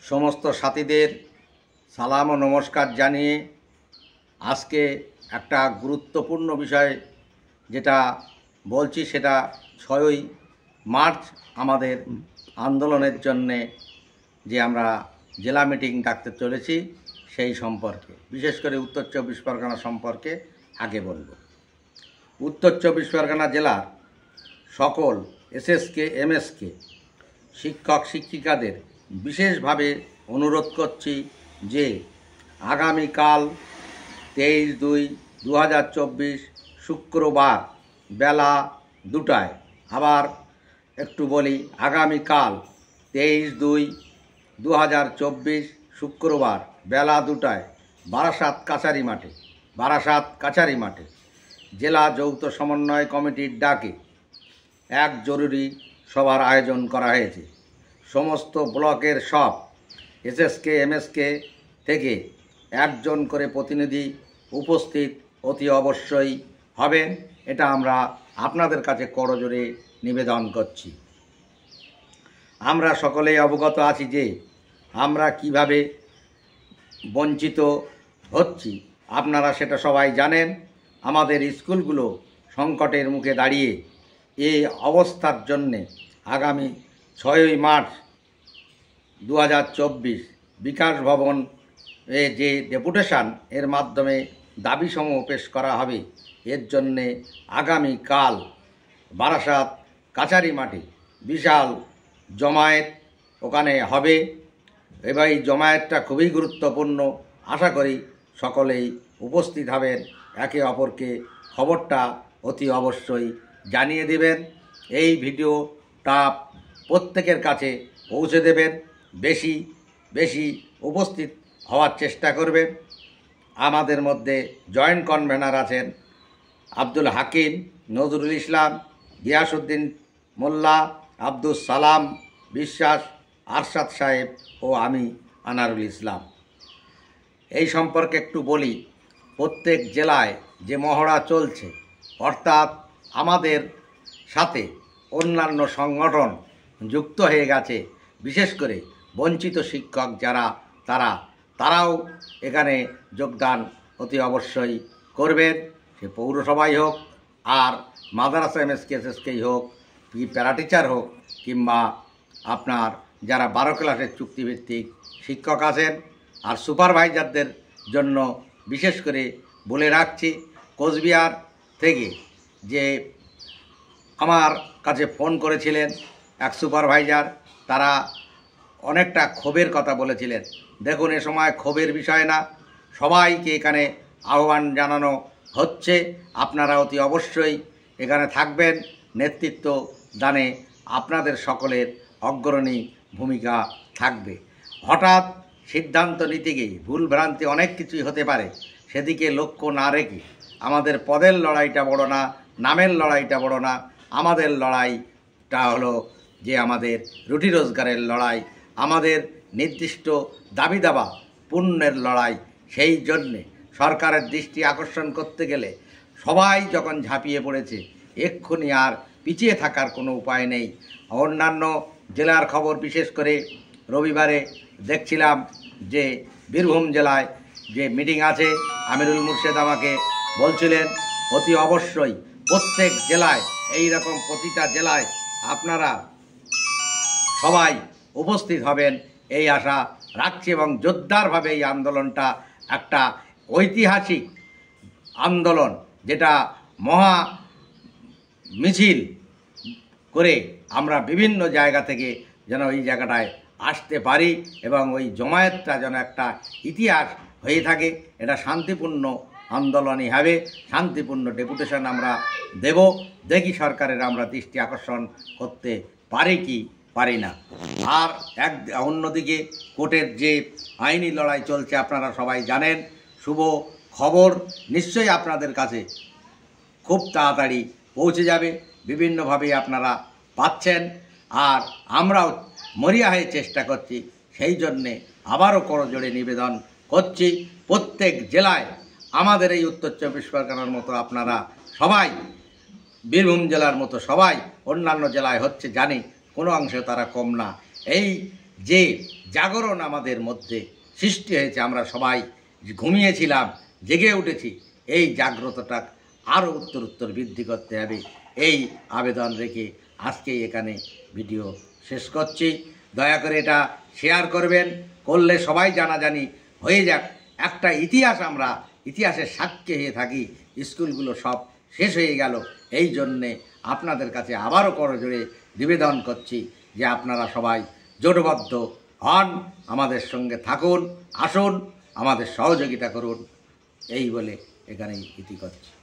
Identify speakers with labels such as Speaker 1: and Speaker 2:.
Speaker 1: সমস্ত সাথীদের সালাম ও নমস্কার জানিয়ে আজকে একটা গুরুত্বপূর্ণ বিষয় যেটা বলছি সেটা 6ই মার্চ আমাদের আন্দোলনের জন্যে যে আমরা জেলা মিটিং ডাকতে চলেছি সেই সম্পর্কে, বিশেষ করে উত্তর চব্বিশ পরগনা সম্পর্কে আগে বলব। উত্তর চব্বিশ পরগনা জেলার সকল এসএসকে এমএসকে শিক্ষক শিক্ষিকাদের বিশেষভাবে অনুরোধ করছি যে আগামীকাল 23/2/2024 শুক্রবার বেলা 2টায়, আবার একটু বলি, আগামীকাল 23/2/2024 শুক্রবার বেলা 2টায় বারাসাত কাছারি মাঠে জেলা যৌথ সমন্বয় কমিটির ডাকে এক জরুরি সভার আয়োজন করা হয়েছে। সমস্ত ব্লকের সব এসএসকে এমএসকে থেকে একজন করে প্রতিনিধি উপস্থিত অতি অবশ্যই হবেন, এটা আমরা আপনাদের কাছে করজোড়ে নিবেদন করছি। আমরা সকলেই অবগত আছি যে আমরা কিভাবে বঞ্চিত হচ্ছি, আপনারা সেটা সবাই জানেন। আমাদের স্কুলগুলো সংকটের মুখে দাঁড়িয়ে এই অবস্থার জন্যে আগামী 6ই মার্চ 2024 বিকাশ ভবন যে ডেপুটেশন এর মাধ্যমে দাবিসমূহ পেশ করা হবে, এর জন্যে আগামীকাল বারাসাত কাছারি মাঠে বিশাল জমায়েত ওখানে হবে। এবার এই জমায়েতটা খুবই গুরুত্বপূর্ণ, আশা করি সকলেই উপস্থিত হবেন। একে অপরকে খবরটা অতি অবশ্যই জানিয়ে দেবেন। এই ভিডিওটা প্রত্যেকের কাছে পৌঁছে দেবেন, বেশি বেশি উপস্থিত হওয়ার চেষ্টা করবেন। আমাদের মধ্যে জয়েন্ট কনভেনার আছেন আব্দুল হাকিম, নজরুল ইসলাম, গিয়াসউদ্দিন মোল্লা, আব্দুল সালাম বিশ্বাস, আরশাদ সাহেব ও আমি আনারুল ইসলাম। এই সম্পর্কে একটু বলি। প্রত্যেক জেলায় যে মহড়া চলছে, অর্থাৎ আমাদের সাথে অন্যান্য সংগঠন যুক্ত হয়ে গেছে, বিশেষ করে বঞ্চিত শিক্ষক যারা তারাও এখানে যোগদান অতি অবশ্যই করবেন। সে পৌরসভাই হোক, আর মাদ্রাসা এমএসকে এসএসকেই হোক, কি প্যারাটিচার হোক, কিংবা আপনার যারা 12 ক্লাসের চুক্তিভিত্তিক শিক্ষক আছেন। আর সুপারভাইজারদের জন্য বিশেষ করে বলে রাখছি, কোচবিহার থেকে যে আমার কাছে ফোন করেছিলেন এক সুপারভাইজার, তারা অনেকটা ক্ষোভের কথা বলেছিলেন। দেখুন, এ সময় ক্ষোভের বিষয় না, সবাইকে এখানে আহ্বান জানানো হচ্ছে, আপনারা অতি অবশ্যই এখানে থাকবেন। নেতৃত্ব দানে আপনাদের সকলের অগ্রণী ভূমিকা থাকবে। হঠাৎ সিদ্ধান্ত নিতে গিয়ে ভুলভ্রান্তি অনেক কিছুই হতে পারে, সেদিকে লক্ষ্য না রেখে আমাদের পদের লড়াইটা বড় না, নামের লড়াইটা বড় না। আমাদের লড়াইটা হলো যে আমাদের রুটি রোজগারের লড়াই, আমাদের নির্দিষ্ট দাবি দাবা পূর্ণের লড়াই। সেই জন্যে সরকারের দৃষ্টি আকর্ষণ করতে গেলে সবাই যখন ঝাঁপিয়ে পড়েছে, এক্ষুনি আর পিছিয়ে থাকার কোনো উপায় নেই। অন্যান্য জেলার খবর, বিশেষ করে রবিবারে দেখছিলাম যে বীরভূম জেলায় যে মিটিং আছে, আমিরুল মুর্শেদ আমাকে বলছিলেন অতি অবশ্যই প্রত্যেক জেলায়, এই রকম প্রতিটা জেলায় আপনারা সবাই উপস্থিত হবেন এই আশা রাখছি, এবং জোরদারভাবে এই আন্দোলনটা একটা ঐতিহাসিক আন্দোলন, যেটা মহা মিছিল করে আমরা বিভিন্ন জায়গা থেকে যেন এই জায়গাটায় আসতে পারি, এবং ওই জমায়েতটা যেন একটা ইতিহাস হয়ে থাকে। এটা শান্তিপূর্ণ আন্দোলনই হবে, শান্তিপূর্ণ ডেপুটেশন আমরা দেব। দেখি সরকারের আমরা দৃষ্টি আকর্ষণ করতে পারি কি পারি না। আর অন্যদিকে কোর্টের যে আইনি লড়াই চলছে, আপনারা সবাই জানেন। শুভ খবর নিশ্চয়ই আপনাদের কাছে খুব তাড়াতাড়ি পৌঁছে যাবে, বিভিন্নভাবে আপনারা পাচ্ছেন, আর আমরাও মরিয়া হয়ে চেষ্টা করছি। সেই জন্যে আবারও করজোড়ে নিবেদন করছি, প্রত্যেক জেলায় আমাদের এই উত্তর চব্বিশ পরগনার মতো আপনারা সবাই, বীরভূম জেলার মতো সবাই, অন্যান্য জেলায় হচ্ছে জানি, কোনো অংশে তারা কম না। এই যে জাগরণ আমাদের মধ্যে সৃষ্টি হয়েছে। আমরা সবাই ঘুমিয়েছিলাম, জেগে উঠেছি। এই জাগ্রতটা আরও উত্তর বৃদ্ধি করতে হবে, এই আবেদন রেখে আজকে এখানে ভিডিও শেষ করছি। দয়া করে এটা শেয়ার করবেন, করলে সবাই জানাজানি হয়ে যাক। একটা আমরা ইতিহাসের সাক্ষী হয়ে থাকি। স্কুলগুলো সব শেষ হয়ে গেল, এই জন্যে আপনাদের কাছে আবারও করজোড়ে নিবেদন করছি যে আপনারা সবাই জোটবদ্ধ হন, আমাদের সঙ্গে থাকুন, আসুন, আমাদের সহযোগিতা করুন। এই বলে এখানেই ইতি করছি।